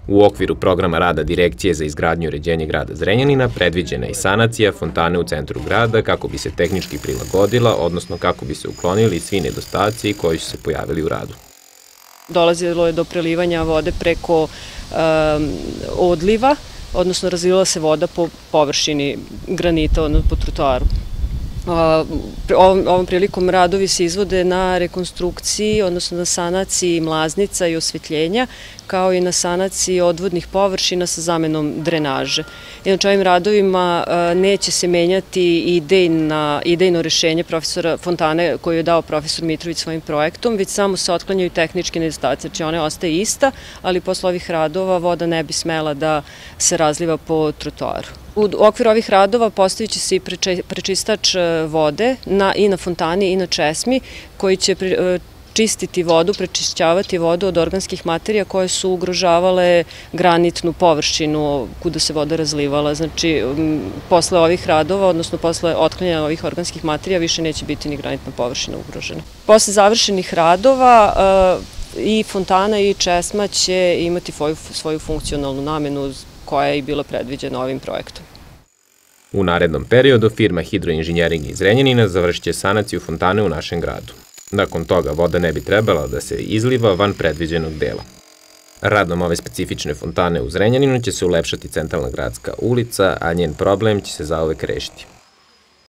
U okviru programa rada Direkcije za izgradnju i uređenje grada Zrenjanina predviđena je i sanacija fontane u centru grada kako bi se tehnički prilagodila, odnosno kako bi se uklonili svi nedostaci koji su se pojavili u radu. Dolazilo je do prelivanja vode preko odliva, odnosno razlila se voda po površini granita, odnosno po trotoaru. Ovom prilikom radovi se izvode na rekonstrukciji, odnosno na sanaciji mlaznica i osvetljenja, kao i na sanaciji odvodnih površina sa zamenom drenaže. Inače, ovim radovima neće se menjati idejno rešenje profesora fontane koju je dao profesor Mitrović svojim projektom, već samo se otklanjaju tehnički nedostaci, znači ona ostaje ista, ali posle ovih radova voda ne bi smela da se razliva po trotoaru. U okviru ovih radova postavit će se i prečistač vode i na fontani i na česmi, koji će čistiti vodu, prečišćavati vodu od organskih materija koje su ugrožavale granitnu površinu kuda se voda razlivala. Znači, posle ovih radova, odnosno posle otklanjanja ovih organskih materija, više neće biti ni granitna površina ugrožena. Posle završenih radova i fontana i česma će imati svoju funkcionalnu namenu koja je i bila predviđena ovim projektom. U narednom periodu firma Hidroinženjering iz Zrenjanina završit će sanaciju fontane u našem gradu. Nakon toga voda ne bi trebala da se izliva van predviđenog dela. Radom ove specifične fontane u Zrenjaninu će se ulepšati centralna gradska ulica, a njen problem će se zauvek rešiti.